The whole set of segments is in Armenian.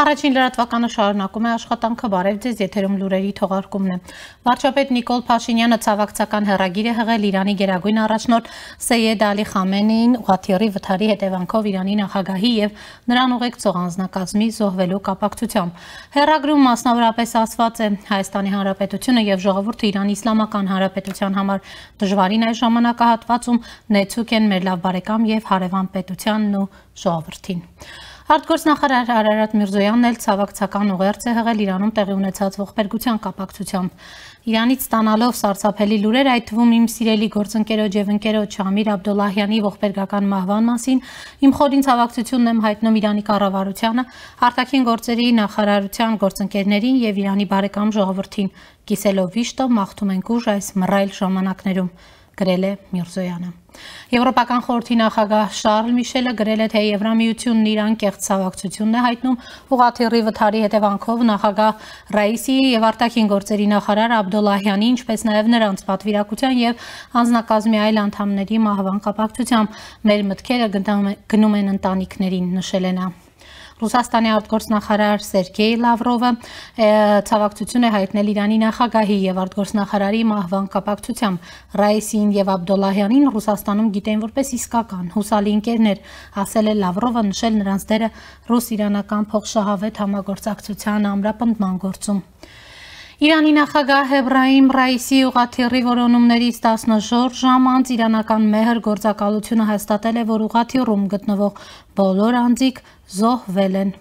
Առաջին լրատվականը շարունակում է աշխատանքը բարև ձեզ եթերում լուրերի թողարկումն է։ Վարչապետ Նիկոլ Փաշինյանը ցավակցական հեռագիր է հղել Իրանի գերագույն առաջնորդ Սեյեդ Ալի Խամենեին ուղղաթիռի վթարի հետևանքով Իրանի նախագահի եւ նրան ուղեկցող անձնակազմի զոհվելու կապակցությամբ։ Հեռագրում մասնավորապես ասված է Հայաստանի Հանրապետությունը եւ ժողովուրդը Իրանի Իսլամական Հանրապետության համար դժվարին այս ժամանակահատվածում նեցուկ են մեր լավ բարեկամ եւ հարևան պետությանն ու ժողովրդին։ Արտգործնախարար Արարատ Միրզոյանն էլ ցավակցական ուղերձ է հղել Իրանում տեղի ունեցած ողբերգության կապակցությամբ։ Իրանից ստանալով սարսափելի լուրեր, այդ թվում իմ սիրելի գործընկերոջ եւ ընկերոջ Շամիր Աբդոլլահյանի ողբերգական մահվան մասին, իմ խորին ցավակցությունն եմ հայտնում Իրանի կառավարությանը, արտաքին գործերի նախարարության գործընկերներին եւ Իրանի բարեկամ ժողովրդին, կիսելով վիշտը մաղթում ենք ուժ այս մռայլ ժամանակներում, գրել է Միրզոյանը։ Եվրոպական խորհրդի նախագահ Շարլ Միշելը գրել է, թե Եվրամիությունն Իրան կեղծ ցավակցությունն է հայտնում ուղղաթիռի վթարի հետևանքով նախագահ Ռայիսիի եւ արտաքին գործերի նախարար Աբդոլլահյանի, ինչպես նաեւ նրանց պատվիրակության եւ անձնակազմի այլ անդամների մահվան կապակցությամբ մեր մտքերը գնում են ընտանիքներին, նշել է նա։ Ռուսաստանի արտգործնախարար Սերգեյ Լավրովը ցավակցություն է հայտնել Իրանի նախագահի եւ արտգործնախարարի մահվան կապակցությամբ։ Ռայիսին եւ Աբդոլլահյանին Ռուսաստանում գիտեն որպես իսկական հուսալի ընկերներ, ասել է Լավրովը, նշել նրանց դերը ռուս-իրանական փոխշահավետ համագործակցության ամրապնդման գործում։ Իրանի նախագահ Էբրահիմ Ռայիսի ուղղաթիռի որոնումներից 14 ժամ անց իրանական մեհր գործակալությունը հաստատել է, որ ուղղաթիռում գտնվող բոլոր անձիկ զոհվել են։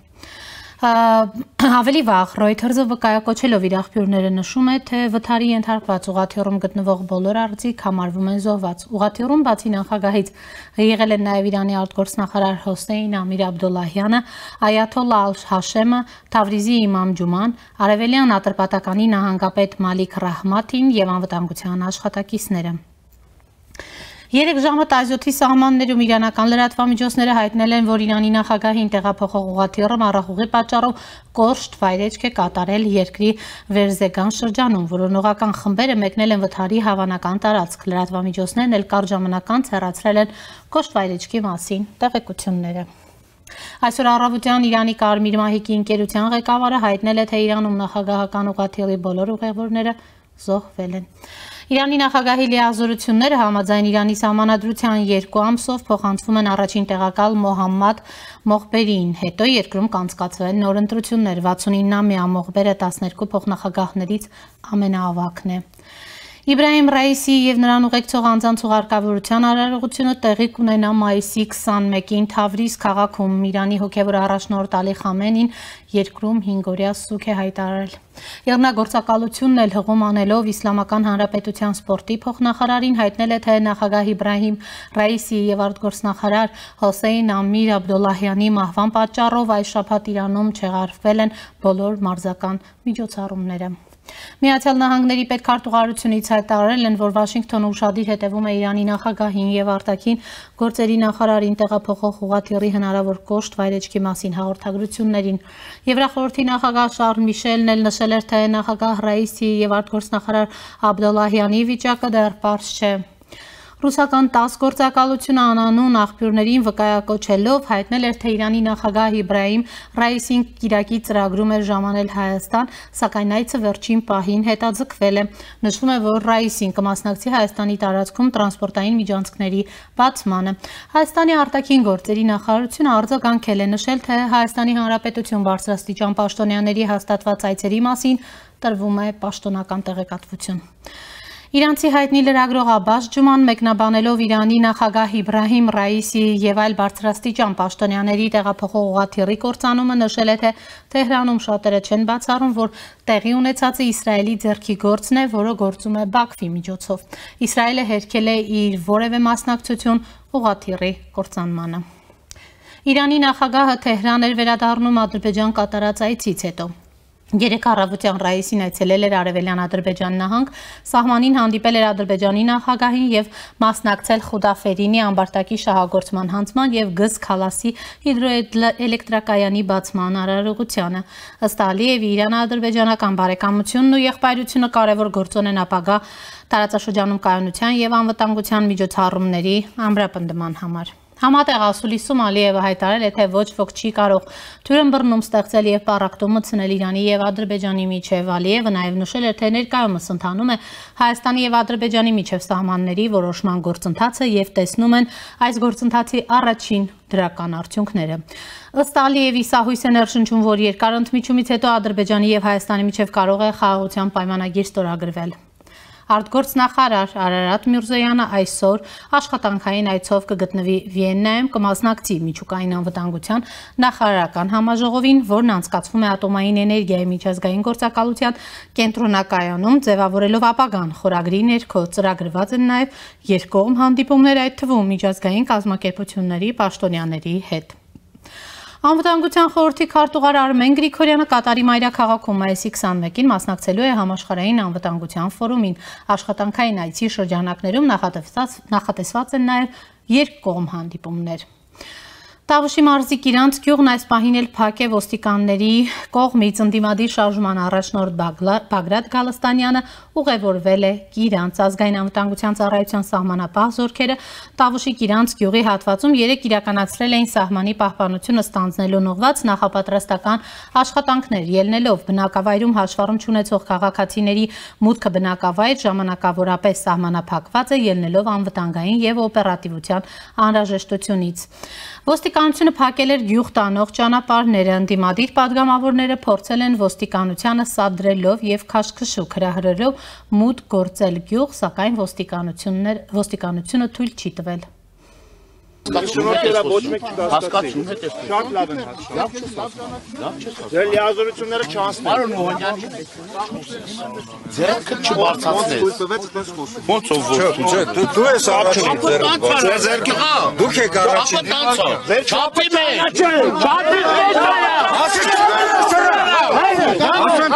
Ավելի վաղ Reuters-ը վկայակոչելով իր աղբյուրները նշում է, թե վթարի ենթարկված ուղղաթիռում գտնվող բոլոր անձիկ համարվում են զոհված։ Ուղղաթիռում բացի նախագահից եղել են նաև Իրանի արտգործնախարար Հոսեյն Ամիր Աբդոլլահյանը, Այաթոլլա Ալ-Հաշեմը, Թավրիզի իմամ Ջուման, Արևելյան Ատրպատականի նահանգապետ Մալիք Ռահմաթին եւ անվտանգության աշխատակիցները։ 3 ժամը տայզոթի սահմաններում իրանական լրատվամիջոցները հայտնել են, որ Իրանի նախագահին տեղափոխող ուղղաթիռը մառախուղի պատճառով կոշտ վայրէջք է կատարել երկրի Վերզեգան շրջանում, որոնողական խմբերը մեկնել են վթարի հավանական տարածք։ Լրատվամիջոցներն էլ կարճ ժամանակ անց հեռացրել են կոշտ վայրէջքի մասին տեղեկությունները։ Այսօր առավոտյան Իրանի Կարմիր մահիկի ընկերության ղեկավարը հայտնել է, թե Իրանում նախագահական ուղղաթիռի բոլոր ուղևորները զոհվել են։ Իրանի նախագահի լիազորությունները համաձայն Իրանի սահմանադրության 2 ամսով փոխանցվում են առաջին տեղակալ Մոհամմադ Մոխբերիին, հետո երկրում կանցկացվել նոր ընտրություններ, 69-ամյա Մոխբերը 12 փոխնախագահներից ամենաավագն է։ Իբրահիմ Ռայիսի եւ նրան ուղեկցող անձանց ուղարկավորության արարողությունը տեղի կունենա մայիսի 21-ին Թավրիզ քաղաքում։ Իրանի հոգևոր առաջնորդ Ալի Խամենին երկրում 5-օրյա սուգ է հայտարարել։ Եղնագործակալությունն էլ հղում անելով Իսլամական Հանրապետության սպորտի փոխնախարարին հայտնել է, թե նախագահ Իբրահիմ Ռայիսի եւ արտգործնախարար Հոսեյն Ամիր Աբդոլլահյանի մահվան պատճառով այս շաբաթ Իրանում չեղարկվել են բոլոր մարզական միջոցառումները։ Միացյալ Նահանգների պետքարտուղարությունից հայտարարել են, որ Վաշինգտոնը ուշադիր հետևում է Իրանի նախագահին եւ արտաքին գործերի նախարարին տեղափոխող ուղղաթիռի հնարավոր կոշտ վայրէջքի մասին հաղորդագրություններին։ Եվրախորհրդի նախագահ Շարլ Միշելն էլ նշել էր, թե նախագահ Ռայիսի եւ արտգործնախարար Աբդոլլահյանի վիճակը դեռ պարզ չէ։ Ռուսական 10 գործակալությունը անանուն աղբյուրներին վկայակոչելով հայտնել էր, թե Իրանի նախագահ Իբրահիմ Ռայիսին Կիրակի ծրագրում էր ժամանել Հայաստան, սակայն այցը վերջին պահին հետաձգվել է։ Նշվում է, որ Ռայիսին կմասնակցի Հայաստանի տարածքում տրանսպորտային միջանցքների բացմանը։ Հայաստանի արտաքին գործերի նախարարությունը արձագանքել է, նշել, թե Հայաստանի Հանրապետություն բարձրաստիճան պաշտոնյաների հաստատված այցերի մասին տրվում է պաշտոնական տեղեկատվություն։ Իրանցի հայտնի լրագրող Աբբաս Ջուման մեկնաբանելով Իրանի նախագահ Իբրահիմ Ռայիսի եւ այլ բարձրաստիճան պաշտոնյաների տեղափոխող ուղղաթիռի կործանումը նշել է, թե Թեհրանում շատերը չեն բացառում, որ տեղի ունեցածը Իսրայելի ձեռքի գործն է, որը գործում է Բաքվի միջոցով։ Իսրայելը հերքել է իր որևէ մասնակցություն ուղղաթիռի կործանմանը։ Իրանի նախագահը Թեհրան էր վերադառնում Ադրբեջան կատարած այցից հետո։ Երեկ առավոտյան Ռայիսին այցելել էր Արևելյան Ադրբեջան նահանգ, սահմանին հանդիպել էր Ադրբեջանի նախագահին եւ մասնակցել Խուդաֆերինի ամբարտակի շահագործման հանձնման եւ Գыз Քալասի հիդրոէլեկտրակայանի բացման արարողությանը։ Ըստ Ալիևի Իրան-ադրբեջանական բարեկամությունն ու եղբայրությունը կարևոր գործոն են ապագա տարածաշրջանում կայունության եւ անվտանգության միջոցառումների ամրապնդման համար։ Համատեղ ասուլիսում Ալիևը հայտարարել է, թե ոչ ոք չի կարող թյուրըմբռնում ստեղծել եւ պառակտում մտցնել Իրանի եւ Ադրբեջանի միջև։ Ալիևը նաեւ նշել է, թե ներկայումս ընթանում է Հայաստանի եւ Ադրբեջանի միջև սահմանների որոշման գործընթացը եւ տեսնում են այս գործընթացի առաջին դրական արդյունքները։ Ըստ Ալիևի սա հույս է ներշնչում, որ երկար ընդմիջումից հետո Ադրբեջանի եւ Հայաստանի միջև կարող է խաղաղության պայմանագիր ստորագրվել։ Արտգործնախարար Արարատ Միրզոյանը այսօր աշխատանքային այցով կգտնվի Վիեննայում, կմասնակցի միջուկային անվտանգության նախարարական համաժողովին, որն անցկացվում է ատոմային էներգիայի միջազգային գործակալության կենտրոնակայանում, ձևավորելով ապագան խորագրի ներքո ծրագրված են նաև երկկողմ հանդիպումներ, այդ թվում միջազգային կազմակերպությունների պաշտոնյաների հետ։ Անվտանգության խորհրդի քարտուղար Արմեն Գրիգորյանը Կատարի մայրաքաղաքում մայիսի 21-ին մասնակցելու է համաշխարհային անվտանգության ֆորումին։ Աշխատանքային այցի շրջանակներում նախատեսված են նաև երկկողմ հանդիպումներ։ Տավուշի մարզի Կիրանց գյուղն այս պահին էլ փակ է ոստիկանների կողմից ընդդիմադիր շարժման առաջնորդ Բագրատ Գալստանյանը ուղևորվել է Կիրանց ազգային անվտանգության ծառայության սահմանապահ զորքերը Տավուշի Կիրանց գյուղի հատվածում երեկ իրականացրել էին սահմանի պահպանությունը ստանձնելուն ուղղված նախապատրաստական աշխատանքներ, ելնելով բնակավայրում հաշվառում չունեցող քաղաքացիների մուտքը բնակավայր ժամանակավորապես սահմանափակված է, ելնելով անվտանգային եւ օպերատիվության անհրաժեշտությունից։ Ոստիկանությունը փակել էր գյուղ տանող ճանապարհները, ընդդիմադիր падգամավորները փորձել են ոստիկանությանը սադրելով եւ քաշքշուկ հրահրելով մուտք գործել գյուղ, սակայն ոստիկանությունը թույլ չի տվել։ Ոչ մեկ չդասկացի։ Շատ լավ են հաշվում։ Ձեր լիազորությունները չանցնեն։ Պարոն Մոհանյան, ձերքը չբարձրացնես։ Ոնց ով ոչ։ Դու ես առաջին ձեր ձերքի։ Դուք եք առաջին։ Ձեր չափի մեջ։ Չափի մեջ։ Ասում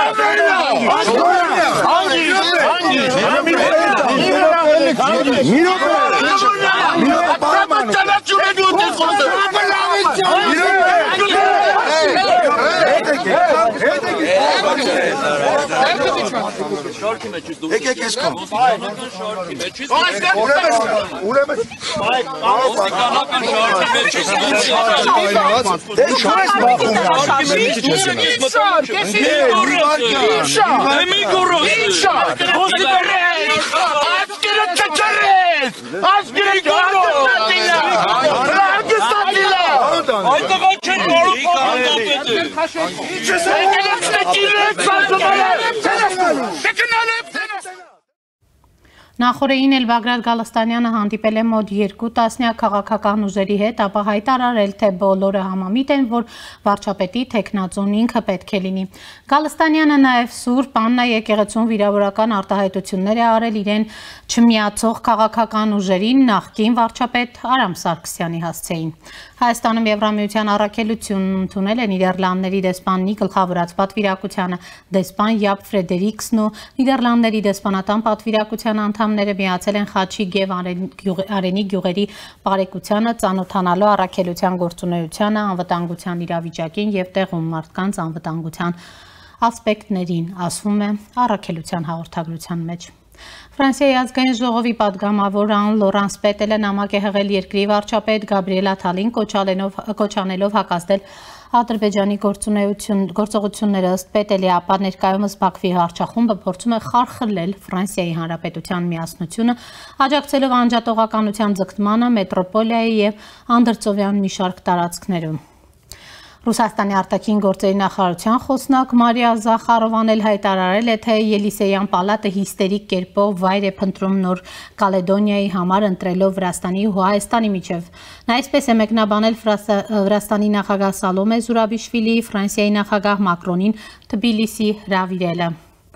Նախորդին էլ Բագրատ Գալստանյանը հանդիպել է մոտ 2 տասնյակ քաղաքական ուժերի հետ, ապա հայտարարել, թե բոլորը համամիտ են, որ վարչապետի թեկնածուն ինքը պետք է լինի։ Գալստանյանը նաև Սուրբ Աննա եկեղեցուն վիրավորական արտահայտություններ է արել իրեն չմիացող քաղաքական ուժերին նախկին վարչապետ Արամ Սարգսյանի հասցեին։ Հայաստանում Եվրամիության առաքելությունն ընդունել է Նիդերլանդների դեսպանի գլխավորած պատվիրակությանը, դեսպան Յապ Ֆրեդերիկսն ու Նիդերլանդների դեսպանատան պատվիրակության անդամները միացել են Խաչի և Արենի գյուղերի բարեկությանը, ծանոթանալու առաքելության գործունեությանը, անվտանգության իրավիճակին և տեղում մարդկանց անվտանգության ասպեկտներին, ասվում է առաքելության հաղորդագրության մեջ։ Ֆրանսիայի ազգային ժողովի падգամավոր Լորանս Պետելը նամակ է հղել երկրի վարչապետ Գաբրիել Աթալին կոչանելով հակազդել Ադրբեջանի գործողությունները ըստ Պետելի, ապա ներկայումս Բաքվի հռչախումբը փորձում է խարխլել Ֆրանսիայի Հանրապետության միասնությունը, աջակցելով անջատողականության ձգտմանը մետրոպոլիայի և անդրծովյան մի շարք տարածքներում։ Ռուսաստանի արտաքին գործերի նախարարության խոսնակ Մարիա Զախարովան էլ հայտարարել է, թե Ելիսեյան պալատը հիստերիկ կերպով վայր է փնտրում Նոր Կալեդոնիայի համար ընտրելով Վրաստանի ու Հայաստանի միջև։ Նա այսպես է մեկնաբանել Վրաստանի նախագահ Սալոմե Զուրաբիշվիլիի Ֆրանսիայի նախագահ Մակրոնին Թբիլիսի հրավիրելը։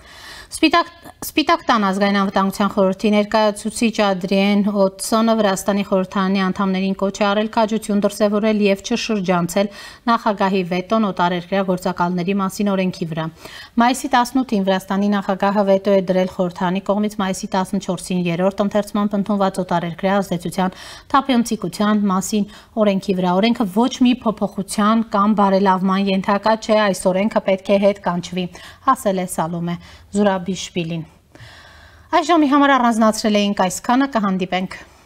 Սպիտակ տան ազգային անվտանգության խորհրդի ներկայացուցիչ Ադրիեն Օտսոնը Վրաստանի խորհրդարանի անդամներին կոչ է արել քաջություն դրսևորել և չշրջանցել նախագահի վետոն օտարերկրյա գործակալների մասին օրենքի վրա։ Մայիսի 18-ին Վրաստանի նախագահը վետո է դրել խորհրդարանի կողմից մայիսի 14-ին երրորդ ընթերցմամբ ընդունված օտարերկրյա ազդեցության թափանցիկության մասին օրենքի վրա։ Օրենքը ոչ մի փոփոխության կամ բարելավման ենթակա չէ, այս օրենքը պետք է հետ կանչվի, ասել է Սալոմե Զուրաբիշվիլին։ Այս ժամի համար առանձնացրել էինք այսքանը, կհանդիպենք։